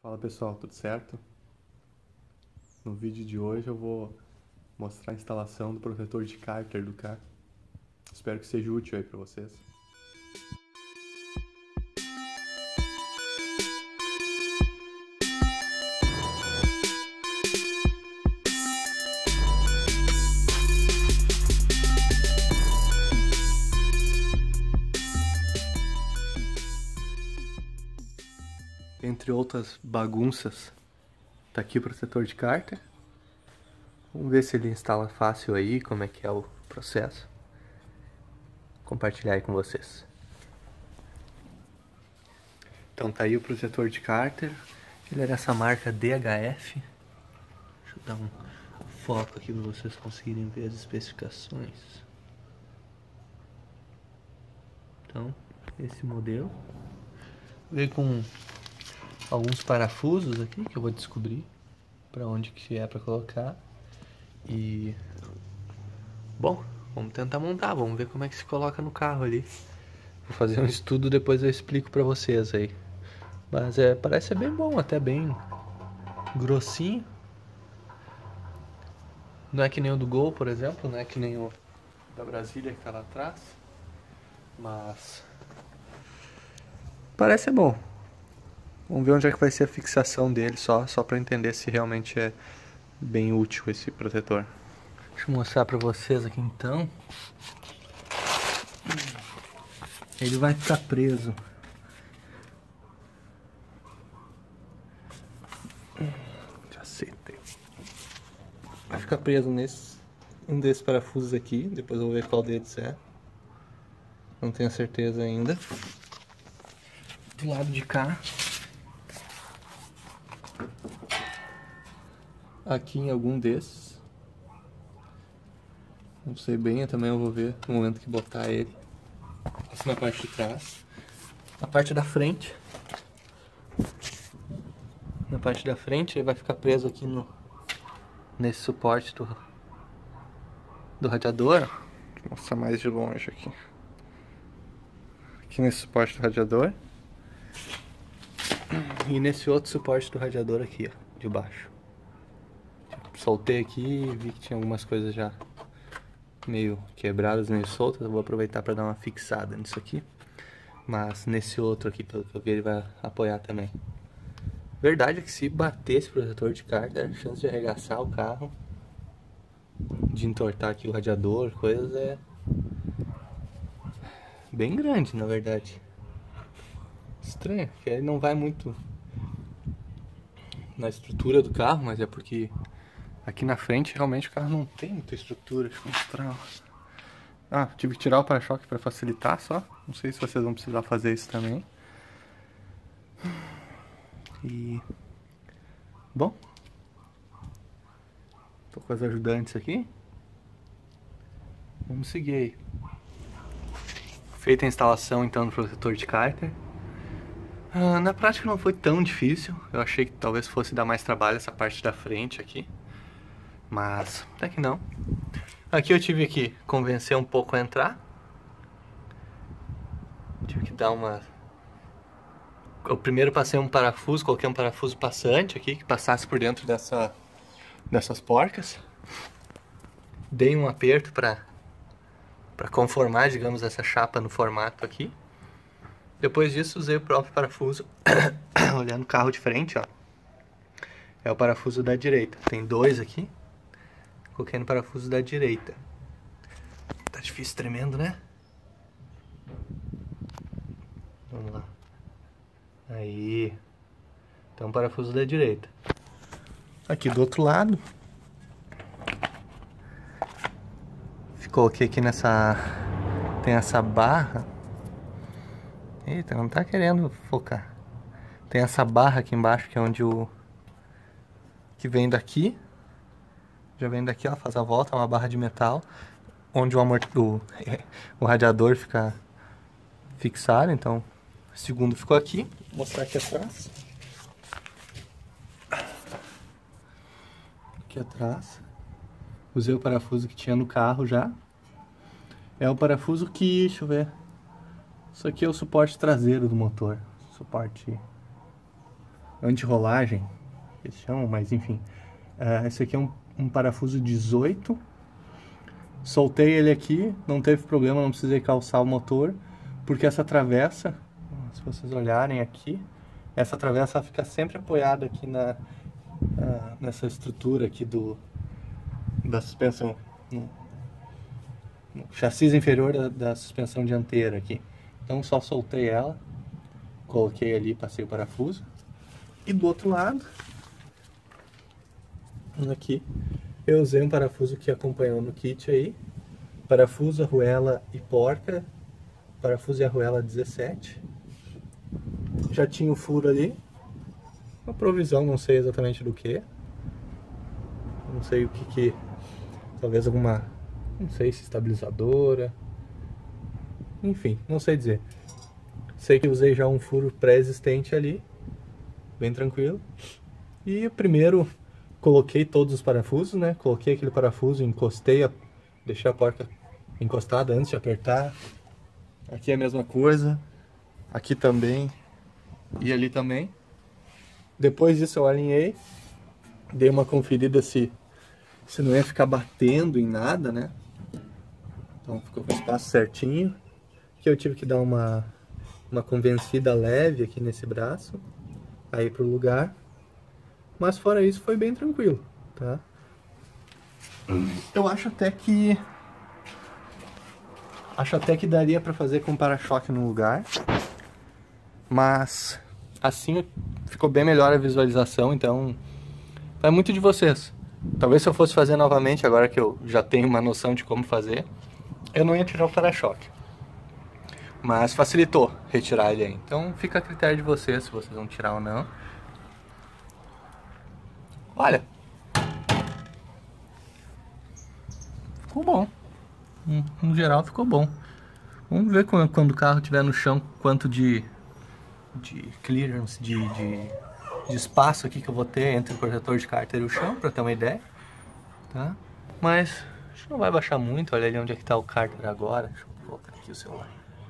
Fala pessoal, tudo certo? No vídeo de hoje eu vou mostrar a instalação do protetor de cárter do carro. Espero que seja útil aí para vocês. Entre outras bagunças, tá aqui o protetor de cárter. Vamos ver se ele instala fácil aí, como é que é o processo. Vou compartilhar aí com vocês. Então tá aí o protetor de cárter. Ele é dessa marca DHF. Deixa eu dar um foco aqui para vocês conseguirem ver as especificações. Então, esse modelo veio com alguns parafusos aqui que eu vou descobrir para onde que é para colocar. E bom, vamos tentar montar, vamos ver como é que se coloca no carro ali. Vou fazer um estudo, depois eu explico para vocês aí. Mas parece ser bem bom, até bem grossinho. Não é que nem o do Gol, por exemplo, não é que nem o da Brasília que tá lá atrás. Mas parece ser bom. Vamos ver onde é que vai ser a fixação dele, só para entender se realmente é bem útil esse protetor. Deixa eu mostrar para vocês aqui então. Ele vai ficar preso. Já acertei. Vai ficar preso nesse um desses parafusos aqui. Depois eu vou ver qual deles é. Não tenho certeza ainda. Do lado de cá. Aqui em algum desses. Não sei bem, eu também vou ver no momento que botar ele. Isso na parte de trás. Na parte da frente. Na parte da frente ele vai ficar preso aqui nesse suporte do radiador. Vou mostrar mais de longe aqui. Aqui nesse suporte do radiador. E nesse outro suporte do radiador aqui, ó, de baixo. Soltei aqui e vi que tinha algumas coisas já meio quebradas, meio soltas. Eu vou aproveitar para dar uma fixada nisso aqui. Mas nesse outro aqui, pelo que eu vi, ele vai apoiar também. Verdade é que se bater esse protetor de cárter, a chance de arregaçar o carro, de entortar aqui o radiador, coisas é bem grande, na verdade. Estranho, porque ele não vai muito na estrutura do carro, mas é porque aqui na frente realmente o carro não tem muita estrutura. Deixa eu mostrar. Ah, tive que tirar o para-choque para facilitar só. Não sei se vocês vão precisar fazer isso também. E bom, tô com as ajudantes aqui. Vamos seguir aí. Feita a instalação então do protetor de cárter. Na prática não foi tão difícil. Eu achei que talvez fosse dar mais trabalho essa parte da frente aqui, mas até que não. Aqui eu tive que convencer um pouco a entrar. Tive que dar uma... Eu primeiro passei um parafuso, coloquei um parafuso passante aqui, que passasse por dentro dessas porcas. Dei um aperto para conformar, digamos, essa chapa no formato aqui. Depois disso usei o próprio parafuso, olhando o carro de frente, ó. É o parafuso da direita, tem dois aqui. Coloquei no parafuso da direita. Tá difícil, tremendo, né? Vamos lá. Aí. Então, parafuso da direita. Aqui do outro lado. Coloquei aqui nessa... Tem essa barra. Eita, não tá querendo focar. Tem essa barra aqui embaixo, que é onde o... Que vem daqui. Já vem daqui, ela faz a volta, é uma barra de metal. Onde o radiador fica fixado, então... O segundo ficou aqui. Vou mostrar aqui atrás. Aqui atrás. Usei o parafuso que tinha no carro já. É o parafuso que... Deixa eu ver. Isso aqui é o suporte traseiro do motor. Suporte anti-rolagem, eles chamam, mas enfim. Esse aqui é um parafuso 18. Soltei ele aqui, não teve problema, não precisei calçar o motor, porque essa travessa, se vocês olharem aqui, essa travessa fica sempre apoiada aqui nessa estrutura aqui da suspensão, no chassi inferior da suspensão dianteira aqui. Então só soltei ela, coloquei ali, passei o parafuso. E do outro lado, aqui, eu usei um parafuso que acompanhou no kit aí, parafuso, arruela e porca, parafuso e arruela 17. Já tinha o furo ali, uma provisão, não sei exatamente do que, não sei o que, talvez alguma, não sei se estabilizadora, enfim, não sei dizer. Sei que usei já um furo pré-existente ali, bem tranquilo. E o primeiro, coloquei todos os parafusos, né? Coloquei aquele parafuso, encostei, deixei a porca encostada antes de apertar. Aqui é a mesma coisa, aqui também e ali também. Depois disso eu alinhei, dei uma conferida se não ia ficar batendo em nada, né? Então ficou com o espaço certinho. Aqui eu tive que dar uma convencida leve aqui nesse braço, aí pro lugar. Mas fora isso foi bem tranquilo, tá? Eu acho até que daria pra fazer com para-choque no lugar, mas assim ficou bem melhor a visualização, então vai muito de vocês. Talvez se eu fosse fazer novamente, agora que eu já tenho uma noção de como fazer, eu não ia tirar o para-choque. Mas facilitou retirar ele aí. Então fica a critério de vocês, se vocês vão tirar ou não. Olha, ficou bom. No geral ficou bom. Vamos ver quando o carro estiver no chão quanto de clearance, de espaço aqui que eu vou ter entre o protetor de cárter e o chão, para ter uma ideia, tá? Mas acho que não vai baixar muito. Olha ali onde é que está o cárter agora. Deixa eu colocar aqui o celular.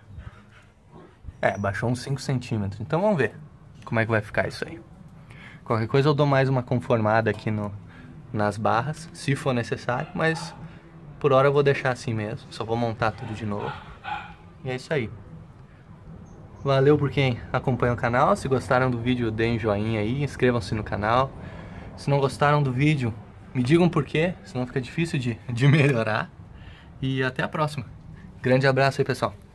Baixou uns 5 centímetros. Então vamos ver como é que vai ficar isso aí. Qualquer coisa eu dou mais uma conformada aqui nas barras, se for necessário, mas por hora eu vou deixar assim mesmo. Só vou montar tudo de novo. E é isso aí. Valeu por quem acompanha o canal. Se gostaram do vídeo, deem joinha aí, inscrevam-se no canal. Se não gostaram do vídeo, me digam por quê, senão fica difícil de melhorar. E até a próxima. Grande abraço aí, pessoal.